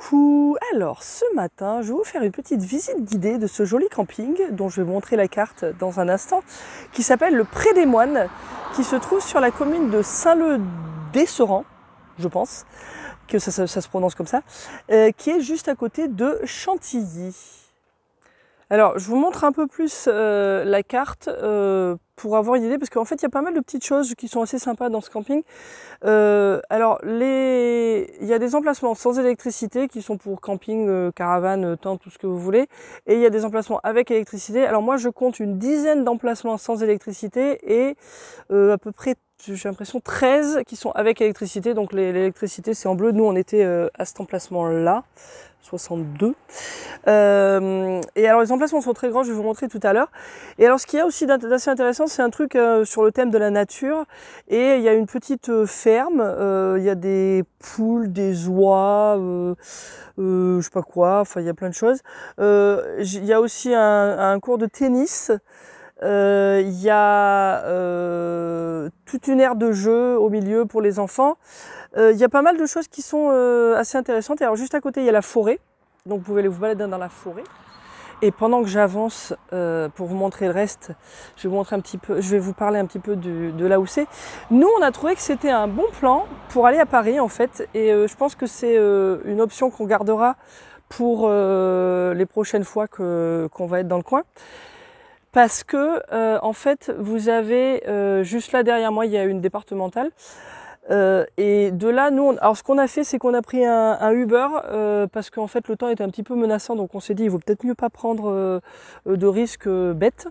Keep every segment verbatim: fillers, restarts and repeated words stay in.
Coucou! Alors ce matin, je vais vous faire une petite visite guidée de ce joli camping dont je vais vous montrer la carte dans un instant, qui s'appelle le Pré des Moines, qui se trouve sur la commune de Saint-Leu-d'Esserand, je pense que ça, ça, ça se prononce comme ça, euh, qui est juste à côté de Chantilly. Alors, je vous montre un peu plus euh, la carte euh, pour avoir une idée, parce qu'en fait, il y a pas mal de petites choses qui sont assez sympas dans ce camping. Euh, alors, les... il y a des emplacements sans électricité qui sont pour camping, euh, caravane, tente, tout ce que vous voulez. Et il y a des emplacements avec électricité. Alors moi, je compte une dizaine d'emplacements sans électricité et euh, à peu près, j'ai l'impression, treize qui sont avec électricité. Donc l'électricité, c'est en bleu. Nous, on était euh, à cet emplacement-là. soixante-deux. Euh, et alors les emplacements sont très grands, je vais vous montrer tout à l'heure. Et alors ce qu'il y a aussi d'assez intéressant, c'est un truc euh, sur le thème de la nature. Et il y a une petite euh, ferme, euh, il y a des poules, des oies, euh, euh, je sais pas quoi, enfin il y a plein de choses. Euh, il y a aussi un, un cours de tennis. Euh, il y a euh, toute une aire de jeu au milieu pour les enfants. Euh, il y a pas mal de choses qui sont euh, assez intéressantes. Et alors juste à côté, il y a la forêt. Donc vous pouvez aller vous balader dans la forêt. Et pendant que j'avance euh, pour vous montrer le reste, je vais vous montrer un petit peu, je vais vous parler un petit peu de, de là où c'est. Nous, on a trouvé que c'était un bon plan pour aller à Paris en fait. Et euh, je pense que c'est euh, une option qu'on gardera pour euh, les prochaines fois que, qu'on va être dans le coin. Parce que euh, en fait, vous avez euh, juste là derrière moi, il y a une départementale. Euh, et de là, nous, on, alors ce qu'on a fait, c'est qu'on a pris un, un Uber euh, parce qu'en fait le temps était un petit peu menaçant, donc on s'est dit il vaut peut-être mieux pas prendre euh, de risques euh, bêtes.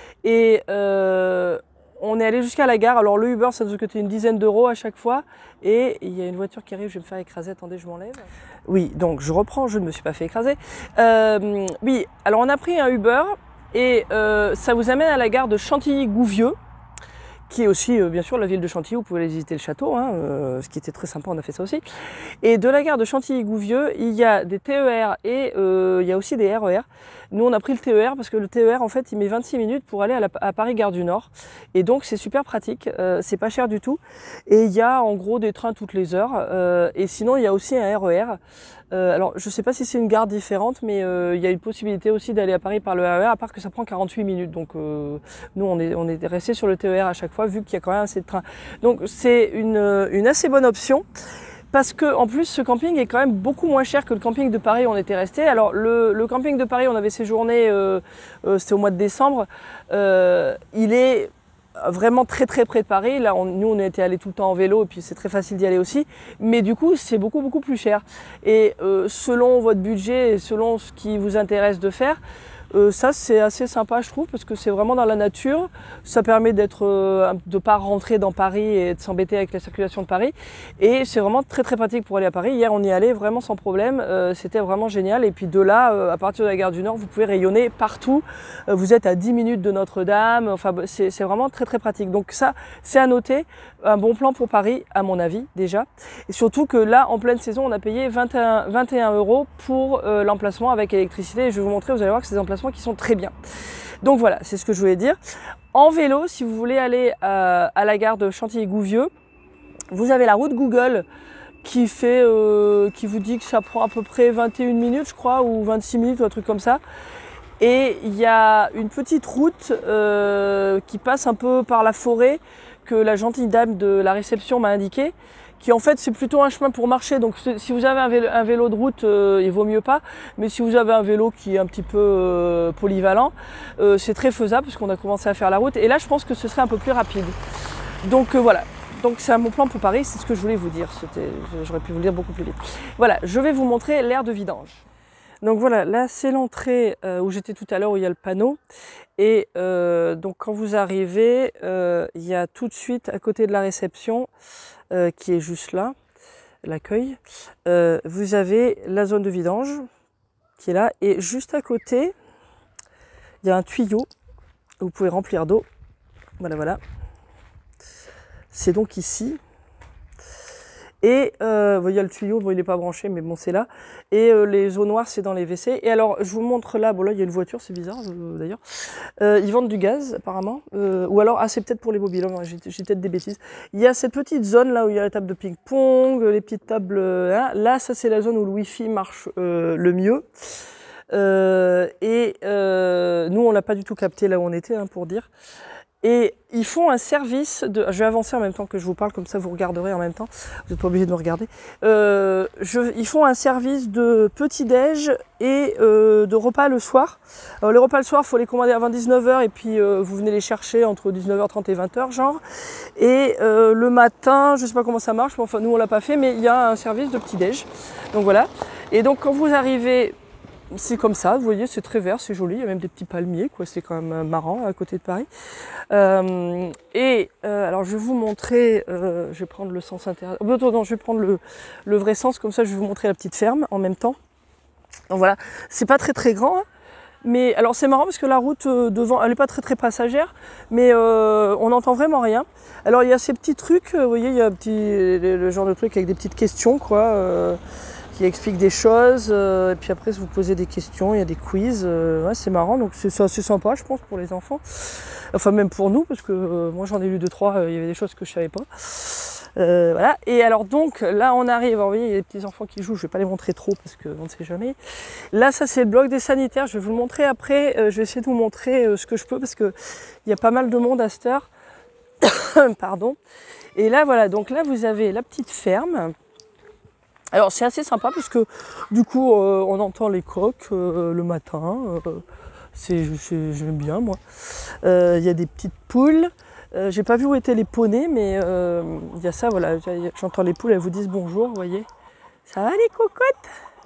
Et euh, on est allé jusqu'à la gare. Alors le Uber, ça nous a coûté une dizaine d'euros à chaque fois. Et il y a une voiture qui arrive, je vais me faire écraser. Attendez, je m'enlève. Oui, donc je reprends, je ne me suis pas fait écraser. Euh, oui, alors on a pris un Uber et euh, ça vous amène à la gare de Chantilly-Gouvieux, qui est aussi, euh, bien sûr, la ville de Chantilly. Vous pouvez aller visiter le château, hein, euh, ce qui était très sympa, on a fait ça aussi. Et de la gare de Chantilly-Gouvieux, il y a des T E R et euh, il y a aussi des R E R. Nous, on a pris le T E R parce que le T E R, en fait, il met vingt-six minutes pour aller à, la, à Paris-Gare du Nord. Et donc, c'est super pratique, euh, c'est pas cher du tout. Et il y a, en gros, des trains toutes les heures. Euh, et sinon, il y a aussi un R E R. Euh, alors, je sais pas si c'est une gare différente, mais euh, il y a une possibilité aussi d'aller à Paris par le R E R, à part que ça prend quarante-huit minutes. Donc, euh, nous, on est, on est resté sur le T E R à chaque fois, vu qu'il y a quand même assez de trains. Donc, c'est une, une assez bonne option. Parce que en plus, ce camping est quand même beaucoup moins cher que le camping de Paris où on était resté. Alors, le, le camping de Paris, on avait séjourné, euh, euh, c'était au mois de décembre. Euh, il est vraiment très très près de Paris. Là, on, nous, on était allés tout le temps en vélo et puis c'est très facile d'y aller aussi. Mais du coup, c'est beaucoup beaucoup plus cher. Et euh, selon votre budget et selon ce qui vous intéresse de faire, Euh, ça c'est assez sympa je trouve parce que c'est vraiment dans la nature, ça permet d'être, euh, de pas rentrer dans Paris et de s'embêter avec la circulation de Paris et c'est vraiment très très pratique pour aller à Paris. Hier on y allait vraiment sans problème, euh, c'était vraiment génial et puis de là euh, à partir de la gare du Nord vous pouvez rayonner partout, euh, vous êtes à dix minutes de Notre-Dame, enfin c'est vraiment très très pratique. Donc ça c'est à noter, un bon plan pour Paris à mon avis déjà et surtout que là en pleine saison on a payé vingt et un euros pour euh, l'emplacement avec électricité et je vais vous montrer, vous allez voir que ces emplacements qui sont très bien. Donc voilà, c'est ce que je voulais dire. En vélo, si vous voulez aller à, à la gare de Chantilly-Gouvieux, vous avez la route Google qui fait, euh, qui vous dit que ça prend à peu près vingt et une minutes, je crois, ou vingt-six minutes, ou un truc comme ça. Et il y a une petite route euh, qui passe un peu par la forêt que la gentille dame de la réception m'a indiqué, qui en fait c'est plutôt un chemin pour marcher. Donc si vous avez un vélo, un vélo de route, euh, il vaut mieux pas. Mais si vous avez un vélo qui est un petit peu euh, polyvalent, euh, c'est très faisable parce qu'on a commencé à faire la route. Et là je pense que ce serait un peu plus rapide. Donc euh, voilà. Donc c'est mon plan pour Paris, c'est ce que je voulais vous dire. J'aurais pu vous le dire beaucoup plus vite. Voilà, je vais vous montrer l'aire de vidange. Donc voilà, là c'est l'entrée euh, où j'étais tout à l'heure, où il y a le panneau. Et euh, donc quand vous arrivez, euh, il y a tout de suite à côté de la réception, euh, qui est juste là, l'accueil, euh, vous avez la zone de vidange qui est là. Et juste à côté, il y a un tuyau où vous pouvez remplir d'eau. Voilà, voilà. C'est donc ici. Et euh, il y a le tuyau, bon, il n'est pas branché, mais bon, c'est là. Et euh, les eaux noires, c'est dans les W C. Et alors, je vous montre là, bon là, il y a une voiture, c'est bizarre euh, d'ailleurs. Euh, ils vendent du gaz, apparemment. Euh, ou alors, ah, c'est peut-être pour les mobilhommes, j'ai peut-être des bêtises. Il y a cette petite zone là où il y a la table de ping-pong, les petites tables. Hein. Là, ça, c'est la zone où le Wi-Fi marche euh, le mieux. Euh, et euh, nous, on l'a pas du tout capté là où on était, hein, pour dire. Et ils font un service de... Je vais avancer en même temps que je vous parle, comme ça vous regarderez en même temps. Vous n'êtes pas obligé de me regarder. Euh, je... Ils font un service de petit-déj et euh, de repas le soir. Alors, les repas le soir, il faut les commander avant dix-neuf heures et puis euh, vous venez les chercher entre dix-neuf heures trente et vingt heures, genre. Et euh, le matin, je ne sais pas comment ça marche, mais enfin nous on l'a pas fait, mais il y a un service de petit-déj. Donc voilà. Et donc quand vous arrivez... C'est comme ça, vous voyez, c'est très vert, c'est joli, il y a même des petits palmiers, quoi, c'est quand même marrant à côté de Paris. Euh, et euh, alors je vais vous montrer, euh, je vais prendre le sens intérieur, oh, non, je vais prendre le, le vrai sens, comme ça je vais vous montrer la petite ferme en même temps. Donc voilà, c'est pas très très grand, hein, mais alors c'est marrant parce que la route euh, devant, elle est pas très très passagère, mais euh, on n'entend vraiment rien. Alors il y a ces petits trucs, euh, vous voyez, il y a un petit, le, le genre de truc avec des petites questions, quoi. Euh, qui explique des choses, euh, et puis après vous posez des questions, il y a des quiz, euh, ouais, c'est marrant, donc c'est assez sympa je pense pour les enfants, enfin même pour nous, parce que euh, moi j'en ai lu deux trois, euh, il y avait des choses que je savais pas. Euh, voilà, et alors donc là on arrive, vous voyez il y a des petits enfants qui jouent, je vais pas les montrer trop parce qu'on ne sait jamais. Là ça c'est le bloc des sanitaires, je vais vous le montrer après, euh, je vais essayer de vous montrer euh, ce que je peux, parce que il y a pas mal de monde à cette heure. Pardon. Et là voilà, donc là vous avez la petite ferme. Alors c'est assez sympa parce que du coup euh, on entend les coqs euh, le matin, euh, c'est, j'aime bien moi. Euh, il y a des petites poules, euh, j'ai pas vu où étaient les poneys, mais euh, il y a ça, voilà, j'entends les poules, elles vous disent bonjour, vous voyez. Ça va les cocottes?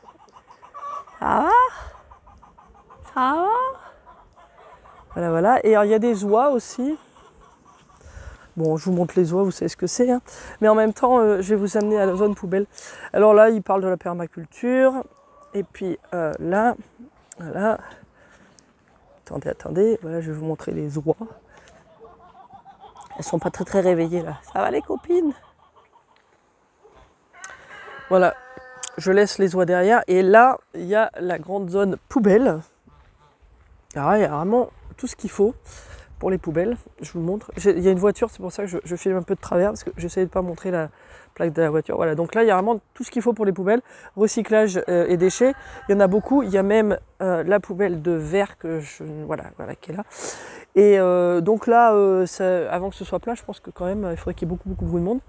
Ça va? Ça va? Voilà, voilà, et alors il y a des oies aussi. Bon, je vous montre les oies, vous savez ce que c'est, hein. Mais en même temps, euh, je vais vous amener à la zone poubelle. Alors là, il parle de la permaculture. Et puis euh, là, voilà. Attendez, attendez. Voilà, je vais vous montrer les oies. Elles sont pas très très réveillées là. Ça va les copines? Voilà, je laisse les oies derrière. Et là, il y a la grande zone poubelle. Alors, il y a vraiment tout ce qu'il faut pour les poubelles, je vous le montre. Il y a une voiture, c'est pour ça que je, je filme un peu de travers, parce que j'essaie de ne pas montrer la plaque de la voiture. Voilà, donc là, il y a vraiment tout ce qu'il faut pour les poubelles. Recyclage euh, et déchets, il y en a beaucoup. Il y a même euh, la poubelle de verre que je, voilà, voilà, qui est là. Et euh, donc là, euh, ça, avant que ce soit plein, je pense que quand même, il faudrait qu'il y ait beaucoup, beaucoup, beaucoup de monde.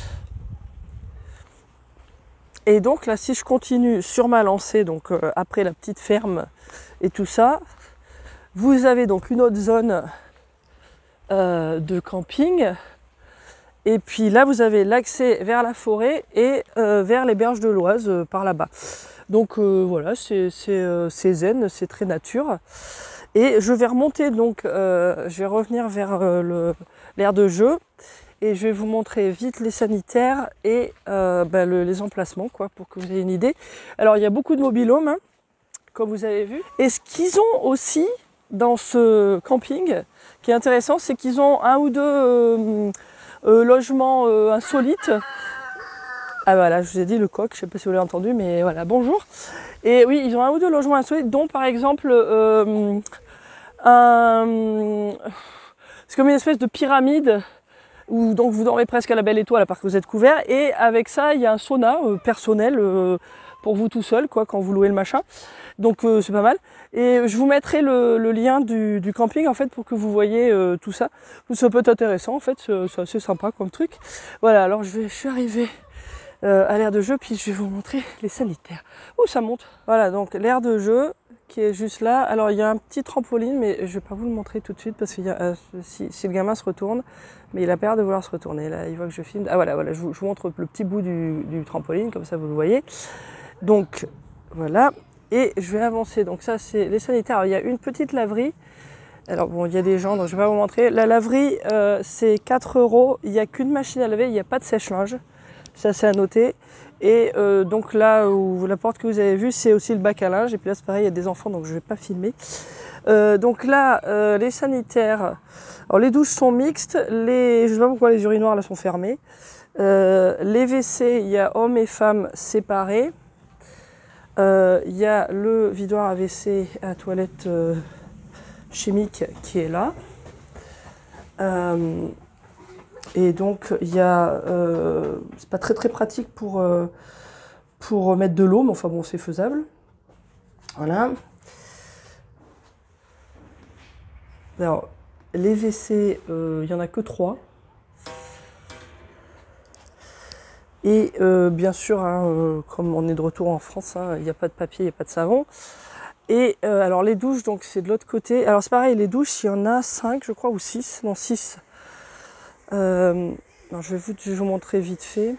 Et donc là, si je continue sur ma lancée, donc euh, après la petite ferme et tout ça, vous avez donc une autre zone Euh, de camping, et puis là vous avez l'accès vers la forêt et euh, vers les berges de l'Oise euh, par là-bas. Donc euh, voilà, c'est euh, zen, c'est très nature. Et je vais remonter, donc euh, je vais revenir vers euh, l'aire de jeu et je vais vous montrer vite les sanitaires et euh, bah, le, les emplacements, quoi, pour que vous ayez une idée. Alors il y a beaucoup de mobil-homes, hein, comme vous avez vu. Et ce qu'ils ont aussi dans ce camping, qui est intéressant, c'est qu'ils ont un ou deux euh, euh, logements euh, insolites. Ah voilà, je vous ai dit le coq, je ne sais pas si vous l'avez entendu, mais voilà, bonjour. Et oui, ils ont un ou deux logements insolites, dont par exemple euh, un... c'est comme une espèce de pyramide, où donc vous dormez presque à la belle étoile, à part que vous êtes couvert, et avec ça, il y a un sauna euh, personnel euh, pour vous tout seul, quoi, quand vous louez le machin. Donc euh, c'est pas mal. Et je vous mettrai le, le lien du, du camping en fait pour que vous voyez euh, tout ça. Ça peut être intéressant en fait, c'est assez sympa comme truc. Voilà, alors je, vais, je suis arrivée euh, à l'aire de jeu, puis je vais vous montrer les sanitaires. Ouh, ça monte. Voilà, donc l'aire de jeu qui est juste là. Alors il y a un petit trampoline, mais je vais pas vous le montrer tout de suite parce que euh, si, si le gamin se retourne, mais il a peur de vouloir se retourner. Là, il voit que je filme. Ah voilà, voilà, je vous, je vous montre le petit bout du, du trampoline, comme ça vous le voyez. Donc voilà. Et je vais avancer, donc ça c'est les sanitaires. Alors, il y a une petite laverie, alors bon il y a des gens donc je vais pas vous montrer. La laverie euh, c'est quatre euros, il n'y a qu'une machine à laver, il n'y a pas de sèche-linge, ça c'est à noter. Et euh, donc là où la porte que vous avez vue c'est aussi le bac à linge, et puis là c'est pareil il y a des enfants donc je ne vais pas filmer. Euh, donc là euh, les sanitaires, alors les douches sont mixtes, les, je ne sais pas pourquoi les urinoirs là sont fermés. Euh, les W C, il y a hommes et femmes séparés. Euh, il y a le vidoir à W C à toilette euh, chimique qui est là. Euh, et donc il y a, euh, c'est pas très très pratique pour, euh, pour mettre de l'eau, mais enfin bon, c'est faisable. Voilà. Alors, les W C, euh, il n'y en a que trois. Et euh, bien sûr, hein, euh, comme on est de retour en France, hein, il n'y a pas de papier, il n'y a pas de savon. Et euh, alors les douches, donc c'est de l'autre côté. Alors c'est pareil, les douches, il y en a cinq, je crois, ou six. Non, six. Euh, non, je vais vous, je vais vous montrer vite fait.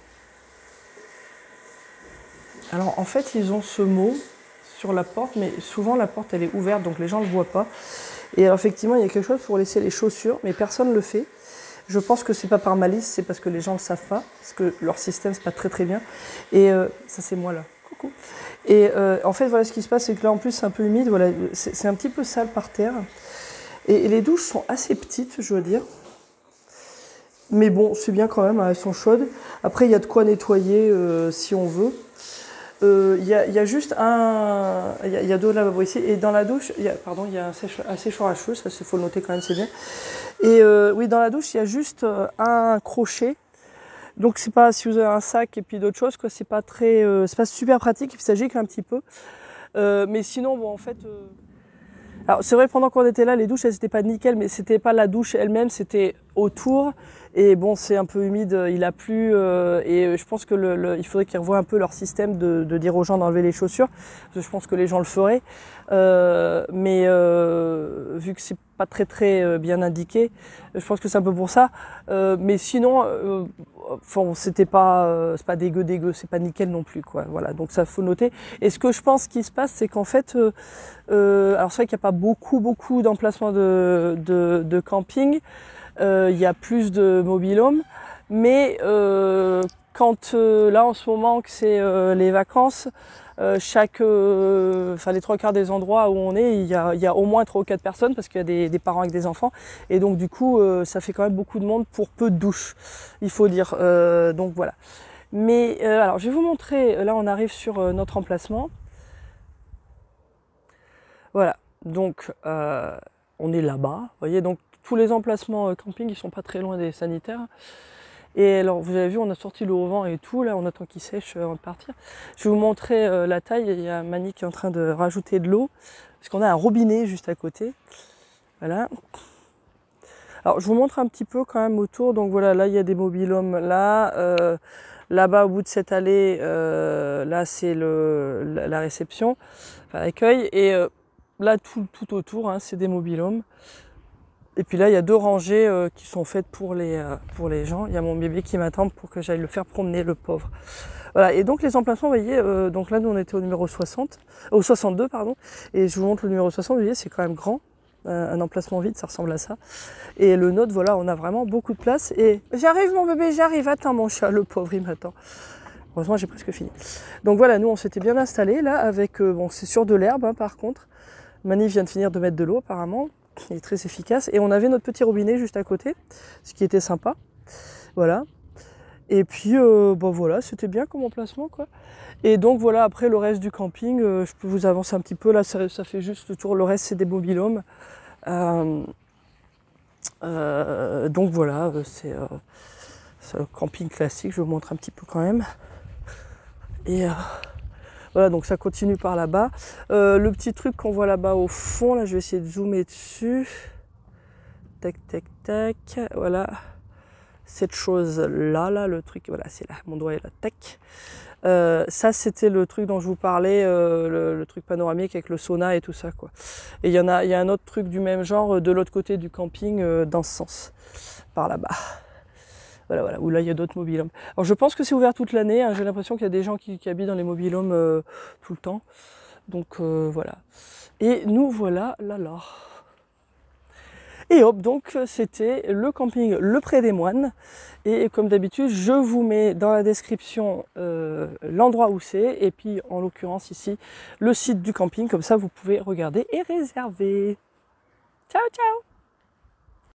Alors en fait, ils ont ce mot sur la porte, mais souvent la porte elle est ouverte, donc les gens ne le voient pas. Et alors effectivement, il y a quelque chose pour laisser les chaussures, mais personne ne le fait. Je pense que c'est pas par malice, c'est parce que les gens ne le savent pas, parce que leur système c'est pas très très bien. Et euh, ça c'est moi là. Coucou. Et euh, en fait voilà ce qui se passe, c'est que là en plus c'est un peu humide, voilà, c'est un petit peu sale par terre. Et, et les douches sont assez petites, je veux dire. Mais bon, c'est bien quand même, elles sont chaudes. Après il y a de quoi nettoyer euh, si on veut. Il euh, y, y a juste un, il y, y a deux lavabos ici, et dans la douche, y a, pardon, il y a un, sèche, un séchoir à cheveux, ça il faut le noter quand même, c'est bien. Et euh, oui, dans la douche, il y a juste euh, un crochet. Donc c'est pas, si vous avez un sac et puis d'autres choses, quoi, c'est pas très, euh, c'est pas super pratique, il s'agit qu'un petit peu. Euh, mais sinon, bon, en fait, euh... alors c'est vrai, pendant qu'on était là, les douches, elles n'étaient pas nickel, mais c'était pas la douche elle-même, c'était autour. Et bon, c'est un peu humide, il a plu, euh, et je pense que le, le, il faudrait qu'ils revoient un peu leur système de, de dire aux gens d'enlever les chaussures, parce que je pense que les gens le feraient. Euh, mais euh, vu que c'est pas très très bien indiqué, je pense que c'est un peu pour ça. Euh, mais sinon, euh, bon, c'était pas, euh, c'est pas dégueu dégueu, c'est pas nickel non plus, quoi. Voilà, donc ça faut noter. Et ce que je pense qui se passe, c'est qu'en fait, euh, euh, alors c'est vrai qu'il n'y a pas beaucoup beaucoup d'emplacements de, de, de camping. Il euh, y a plus de mobil-home, mais euh, quand euh, là en ce moment que c'est euh, les vacances, euh, chaque, euh, enfin les trois quarts des endroits où on est, il y a, y a au moins trois ou quatre personnes parce qu'il y a des, des parents avec des enfants, et donc du coup euh, ça fait quand même beaucoup de monde pour peu de douches, il faut dire. Euh, donc voilà. Mais euh, alors je vais vous montrer. Là on arrive sur euh, notre emplacement. Voilà. Donc euh, on est là-bas. Vous voyez donc. Tous les emplacements camping, ils sont pas très loin des sanitaires. Et alors, vous avez vu, on a sorti l'eau au vent et tout. Là, on attend qu'il sèche avant de partir. Je vais vous montrer euh, la taille. Il y a Mani qui est en train de rajouter de l'eau. Parce qu'on a un robinet juste à côté. Voilà. Alors, je vous montre un petit peu quand même autour. Donc voilà, là, il y a des mobil-homes là. Euh, Là-bas, au bout de cette allée, euh, là, c'est la, la réception, enfin l'accueil. Et euh, là, tout, tout autour, hein, c'est des mobil-homes. Et puis là, il y a deux rangées euh, qui sont faites pour les, euh, pour les gens. Il y a mon bébé qui m'attend pour que j'aille le faire promener, le pauvre. Voilà, et donc les emplacements, vous voyez, euh, donc là, nous, on était au numéro soixante, au soixante-deux, pardon. Et je vous montre le numéro soixante, vous voyez, c'est quand même grand. Euh, un emplacement vide, ça ressemble à ça. Et le nôtre, voilà, on a vraiment beaucoup de place. Et j'arrive, mon bébé, j'arrive. Attends, mon chat, le pauvre, il m'attend. Heureusement, j'ai presque fini. Donc voilà, nous, on s'était bien installés, là, avec, euh, bon, c'est sur de l'herbe, hein, par contre. Mani vient de finir de mettre de l'eau, apparemment. Il est très efficace. Et on avait notre petit robinet juste à côté, ce qui était sympa. Voilà. Et puis, euh, bah voilà, c'était bien comme emplacement, quoi. Et donc voilà, après le reste du camping, euh, je peux vous avancer un petit peu. Là, ça, ça fait juste le tour. Le reste, c'est des mobil-homes. Euh, euh, donc voilà, c'est euh, un camping classique. Je vais vous montrer un petit peu quand même. Et euh, voilà, donc ça continue par là-bas. Euh, le petit truc qu'on voit là-bas au fond, là, je vais essayer de zoomer dessus. Tac, tac, tac. Voilà. Cette chose-là, là, le truc, voilà, c'est là, mon doigt est là, tac. Euh, ça, c'était le truc dont je vous parlais, euh, le, le truc panoramique avec le sauna et tout ça, quoi. Et il y en a, il y a un autre truc du même genre de l'autre côté du camping, euh, dans ce sens, par là-bas. Voilà, voilà, où là, il y a d'autres mobil-homes. Alors, je pense que c'est ouvert toute l'année, hein. J'ai l'impression qu'il y a des gens qui, qui habitent dans les mobil-homes euh, tout le temps. Donc, euh, voilà. Et nous, voilà, là, là. Et hop, donc c'était le camping Le Pré des Moines. Et comme d'habitude, je vous mets dans la description euh, l'endroit où c'est. Et puis, en l'occurrence ici, le site du camping. Comme ça, vous pouvez regarder et réserver. Ciao, ciao!